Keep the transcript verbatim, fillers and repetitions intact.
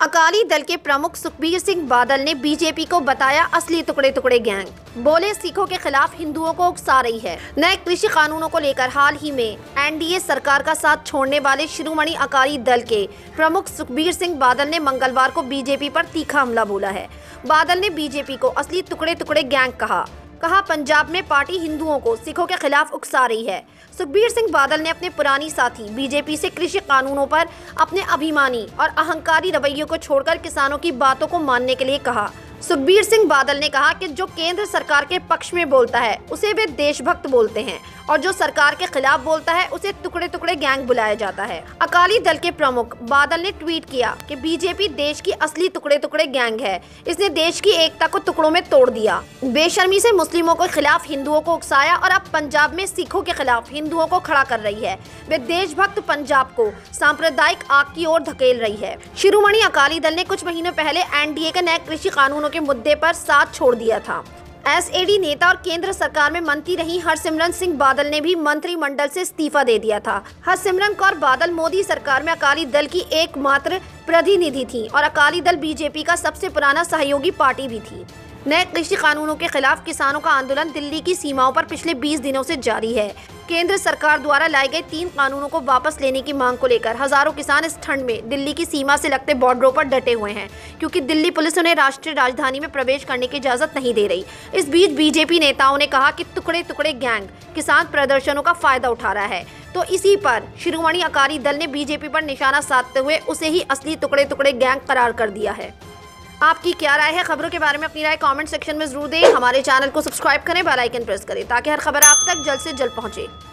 अकाली दल के प्रमुख सुखबीर सिंह बादल ने बीजेपी को बताया असली टुकड़े टुकड़े गैंग। बोले सिखों के खिलाफ हिंदुओं को उकसा रही है। नए कृषि कानूनों को लेकर हाल ही में एनडीए सरकार का साथ छोड़ने वाले शिरोमणि अकाली दल के प्रमुख सुखबीर सिंह बादल ने मंगलवार को बीजेपी पर तीखा हमला बोला है। बादल ने बीजेपी को असली टुकड़े टुकड़े गैंग कहा कहा पंजाब में पार्टी हिंदुओं को सिखों के खिलाफ उकसा रही है। सुखबीर सिंह बादल ने अपने पुरानी साथी बीजेपी से कृषि कानूनों पर अपने अभिमानी और अहंकारी रवैयों को छोड़कर किसानों की बातों को मानने के लिए कहा। सुखबीर सिंह बादल ने कहा कि जो केंद्र सरकार के पक्ष में बोलता है उसे वे देशभक्त बोलते हैं और जो सरकार के खिलाफ बोलता है उसे टुकड़े टुकड़े गैंग बुलाया जाता है। अकाली दल के प्रमुख बादल ने ट्वीट किया कि बीजेपी देश की असली टुकड़े टुकड़े गैंग है। इसने देश की एकता को टुकड़ों में तोड़ दिया, बेशर्मी से मुस्लिमों के खिलाफ हिंदुओं को उकसाया और अब पंजाब में सिखों के खिलाफ हिंदुओं को खड़ा कर रही है। वे देशभक्त पंजाब को सांप्रदायिक आग की ओर धकेल रही है। शिरोमणि अकाली दल ने कुछ महीनों पहले एनडीए के नए कृषि कानूनों के मुद्दे पर साथ छोड़ दिया था। एसएडी नेता और केंद्र सरकार में मंत्री रही हरसिमरत सिंह बादल ने भी मंत्रिमंडल से इस्तीफा दे दिया था। हरसिमरत कौर बादल मोदी सरकार में अकाली दल की एकमात्र प्रतिनिधि थी और अकाली दल बीजेपी का सबसे पुराना सहयोगी पार्टी भी थी। नए कृषि कानूनों के खिलाफ किसानों का आंदोलन दिल्ली की सीमाओं पर पिछले बीस दिनों से जारी है। केंद्र सरकार द्वारा लाए गए तीन कानूनों को वापस लेने की मांग को लेकर हजारों किसान इस ठंड में दिल्ली की सीमा से लगते बॉर्डरों पर डटे हुए हैं, क्योंकि दिल्ली पुलिस उन्हें राष्ट्रीय राजधानी में प्रवेश करने की इजाजत नहीं दे रही। इस बीच बीजेपी नेताओं ने कहा कि टुकड़े टुकड़े गैंग किसान प्रदर्शनों का फायदा उठा रहा है, तो इसी पर शिरोमणि अकाली दल ने बीजेपी पर निशाना साधते हुए उसे ही असली टुकड़े टुकड़े गैंग करार कर दिया है। आपकी क्या राय है? खबरों के बारे में अपनी राय कमेंट सेक्शन में जरूर दें। हमारे चैनल को सब्सक्राइब करें, बेल आइकन प्रेस करें ताकि हर खबर आप तक जल्द से जल्द पहुंचे।